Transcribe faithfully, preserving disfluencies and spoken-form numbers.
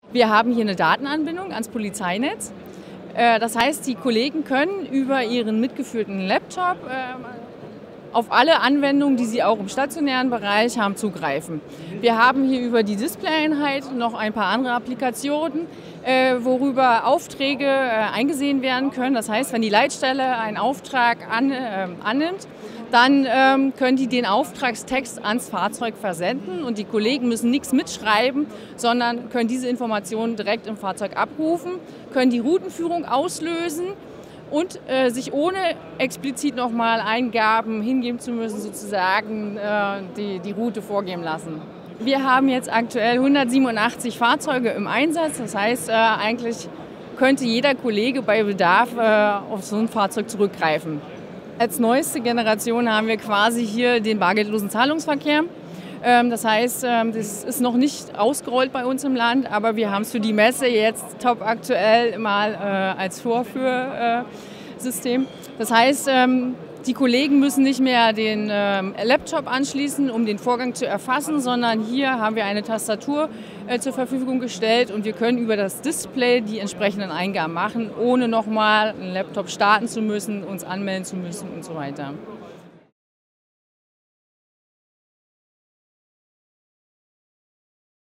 Wir haben hier eine Datenanbindung ans Polizeinetz. Das heißt, die Kollegen können über ihren mitgeführten Laptop auf alle Anwendungen, die sie auch im stationären Bereich haben, zugreifen. Wir haben hier über die Displayeinheit noch ein paar andere Applikationen, worüber Aufträge eingesehen werden können. Das heißt, wenn die Leitstelle einen Auftrag an, äh, annimmt, dann ähm, können die den Auftragstext ans Fahrzeug versenden und die Kollegen müssen nichts mitschreiben, sondern können diese Informationen direkt im Fahrzeug abrufen, können die Routenführung auslösen und äh, sich ohne explizit nochmal Eingaben hingeben zu müssen, sozusagen äh, die, die Route vorgeben lassen. Wir haben jetzt aktuell hundertsiebenundachtzig Fahrzeuge im Einsatz, das heißt äh, eigentlich könnte jeder Kollege bei Bedarf äh, auf so ein Fahrzeug zurückgreifen. Als neueste Generation haben wir quasi hier den bargeldlosen Zahlungsverkehr. Das heißt, das ist noch nicht ausgerollt bei uns im Land, aber wir haben es für die Messe jetzt top aktuell mal als Vorführsystem. Das heißt, die Kollegen müssen nicht mehr den Laptop anschließen, um den Vorgang zu erfassen, sondern hier haben wir eine Tastatur zur Verfügung gestellt und wir können über das Display die entsprechenden Eingaben machen, ohne nochmal einen Laptop starten zu müssen, uns anmelden zu müssen und so weiter.